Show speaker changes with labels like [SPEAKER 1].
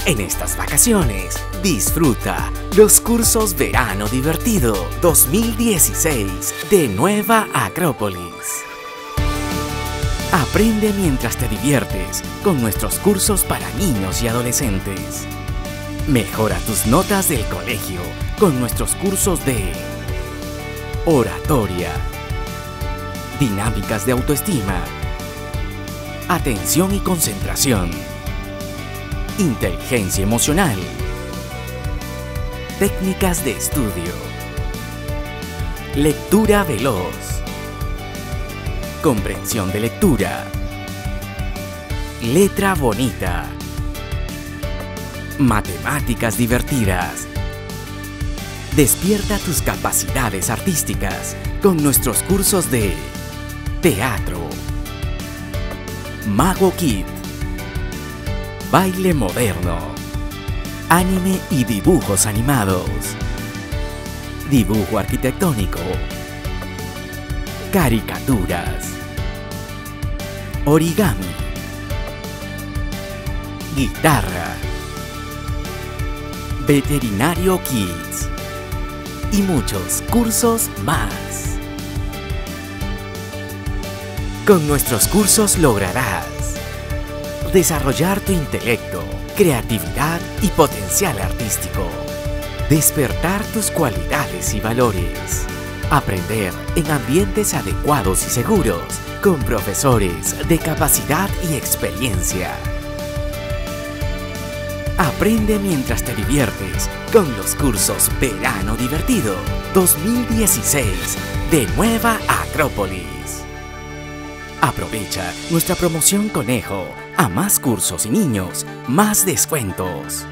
[SPEAKER 1] En estas vacaciones, disfruta los cursos Verano Divertido 2016 de Nueva Acrópolis. Aprende mientras te diviertes con nuestros cursos para niños y adolescentes. Mejora tus notas del colegio con nuestros cursos de oratoria, dinámicas de autoestima, atención y concentración, inteligencia emocional, técnicas de estudio, lectura veloz, comprensión de lectura, letra bonita, matemáticas divertidas. Despierta tus capacidades artísticas con nuestros cursos de teatro, Mago Kid, baile moderno, anime y dibujos animados, dibujo arquitectónico, caricaturas, origami, guitarra, veterinario Kids y muchos cursos más. Con nuestros cursos lograrás desarrollar tu intelecto, creatividad y potencial artístico, despertar tus cualidades y valores, aprender en ambientes adecuados y seguros con profesores de capacidad y experiencia. Aprende mientras te diviertes con los cursos Verano Divertido 2016 de Nueva Acrópolis. Aprovecha nuestra promoción Conejo. A más cursos y niños, más descuentos.